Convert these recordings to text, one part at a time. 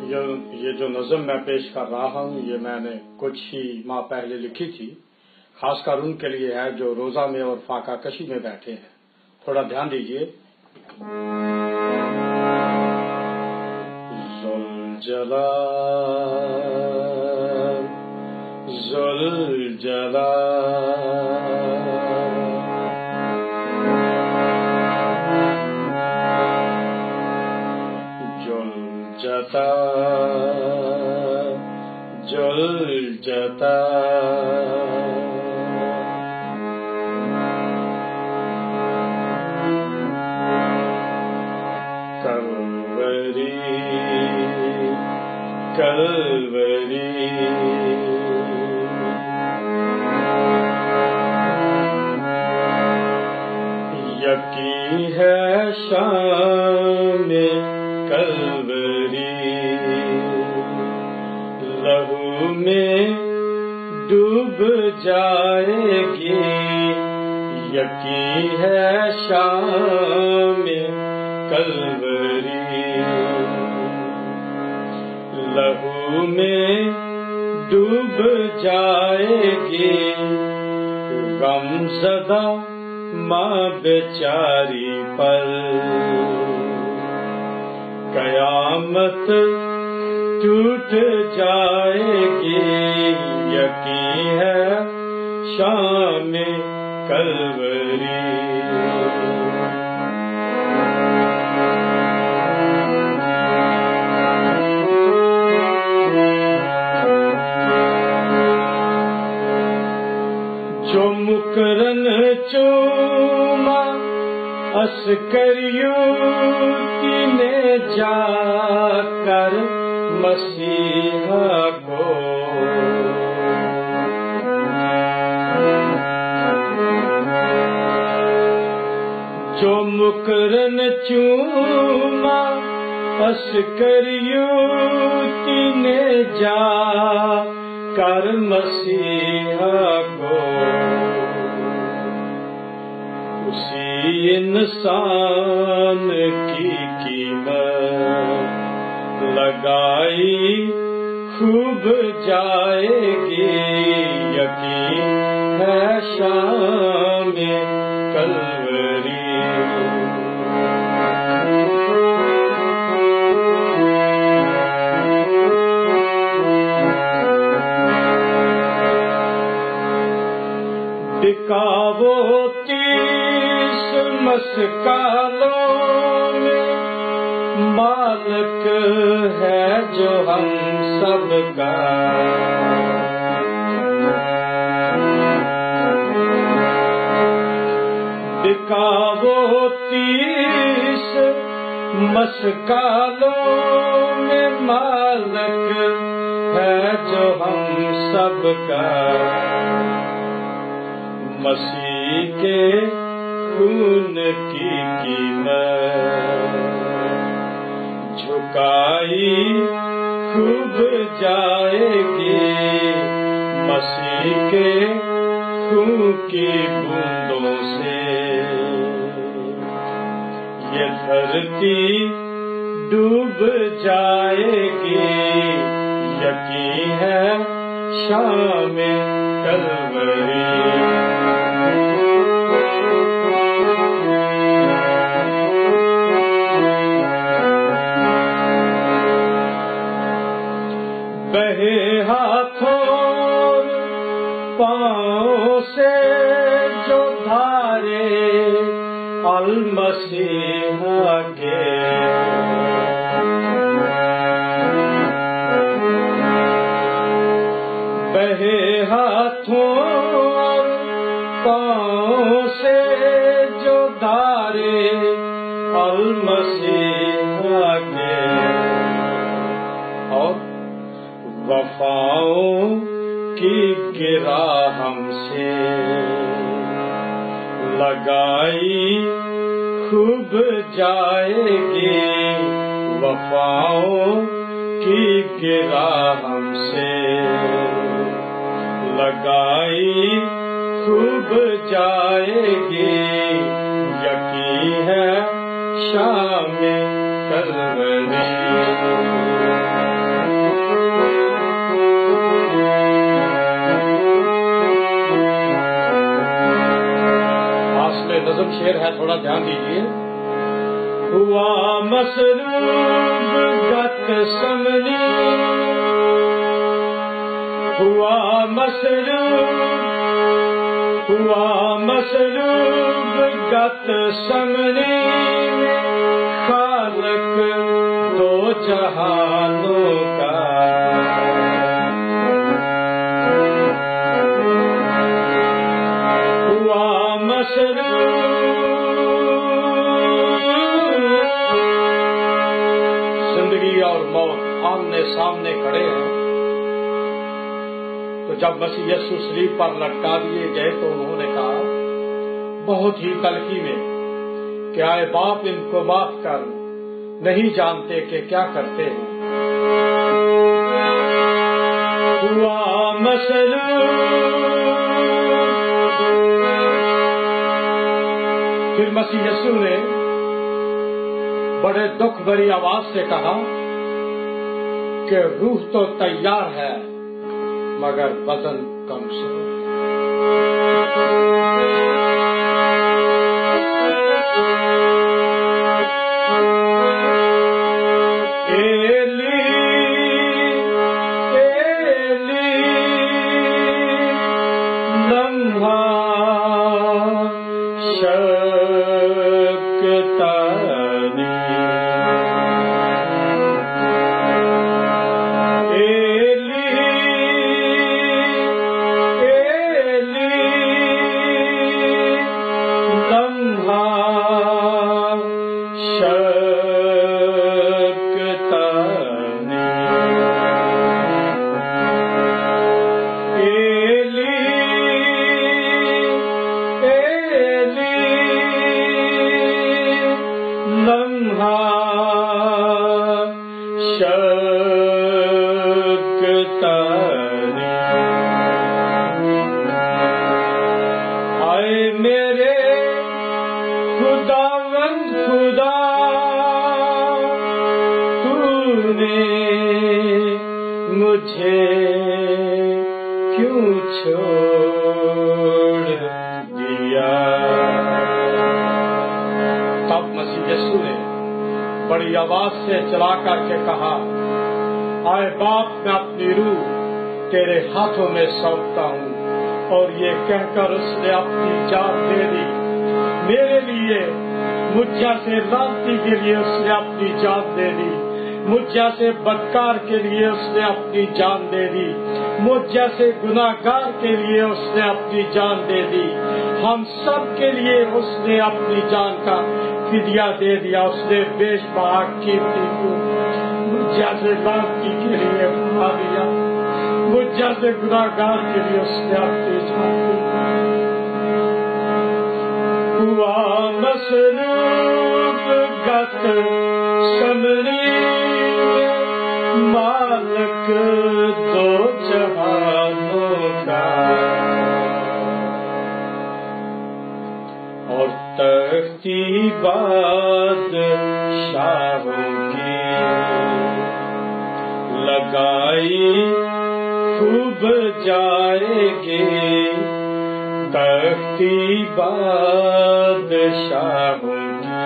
یہ جو نظم میں پیش کر رہا ہوں یہ میں نے کچھ ہی ماہ پہلے لکھی تھی، خاص کر ان کے لیے ہے جو روزہ میں اور فاقہ کشی میں بیٹھے ہیں. تھوڑا دھیان دیجیے. جلجتا کلوری یقین ہے شام کلوری، لہو میں ڈوب جائے گی. یقین ہے شام کلوری، لہو میں ڈوب جائے گی. غم زدہ ماں بیچاری پر قیامت ٹوٹ جائے گی. یقین ہے شام کلوری. جو مکرن چوما عسکریوں کی نے جا کر مسیحا کو، جو مکرن چوما عسکریوں کی نے جا کر مسیحا کو، اسی انسان کی قیمت لگائی خوب جائے گی. یقین ہے شام کلوری. بکاو 30 مسکالوں میں مالک ہے جو ہم سب کا. بکاو 30 مسکالوں میں مالک ہے جو ہم سب کا. مسیح کے خون کی قیمت جھکائی خوب جائے گی. مسیح کے خون کی بوندوں سے یہ دھرتی ڈوب جائے گی. یقین ہے شام کلوری. بہے ہاتھوں پاؤں سے جو دھارے المسیح کے، بہے ہاتھوں پاؤں سے جو دھارے المسیح کے، اور وفاؤں کی گرہ ہم سے لگائی خوب جائے گی. وفاؤں کی گرہ ہم سے لگائی خوب جائے گی. یقین ہے شام کلوری. نظم شعر ہے، تھوڑا دھیان دیجیے. ہوا مسروب گت سمنی، ہوا مسروب گت سمنی، خالق دو جہانوں کا ہوا زندگی اور موت آمنے سامنے کھڑے ہیں. تو جب مسیح یسوع صلیب پر لٹکا دیے گئے تو انہوں نے کہا بہت ہی تلخی میں کہ اے باپ ان کو معاف کر، نہیں جانتے کہ کیا کرتے ہیں. ہوا پھر مسیح یسوع نے بڑے دکھ بھری آواز سے کہا کہ روح تو تیار ہے مگر بدن کمزور. مجھے کیوں چھوڑ دیا. تب مسیح یسوع نے بڑی آواز سے چلا کر کے کہا اے باپ میں اپنی روح تیرے ہاتھوں میں سونپتا ہوں. اور یہ کہہ کر اس نے اپنی جان دے دی. میرے لیے، مجھ جیسے لعنتی کے لیے اس نے اپنی جان دے دی. مجھ جیسے بدکار کے لیے اس نے اپنی جان دے دی. مجھ جیسے گناہگار کے لیے اس نے اپنی جان دے دی. ہم سب کے لیے اس نے اپنی جان کا فدیہ دے دیا. اس نے بیش بہا قیمتی کو مجھ جیسے لعنتی کے لیے بہا دیا. مجھ جیسے گناہگار کے لیے اس نے اپنی جان دی. ہوا مسروب گت سمنی، مالک دو جہانوں کا اور تختی بادشاہوں کی لگائی خوب جائے گی. تختی بادشاہوں کی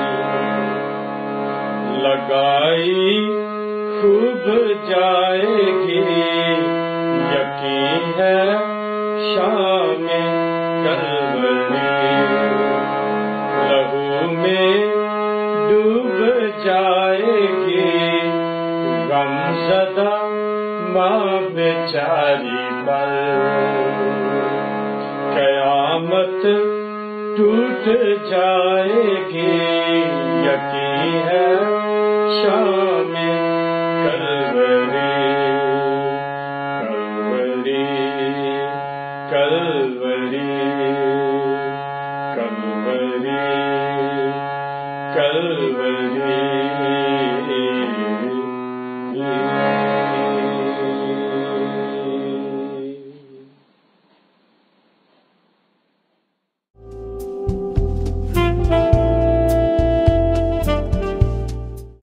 لگائی خوب جائے گی. یقین ہے شام کلوری لہو میں ڈوب جائے گی. غم زدہ ماں بیچاری پر قیامت ٹوٹ جائے گی. یقین ہے شام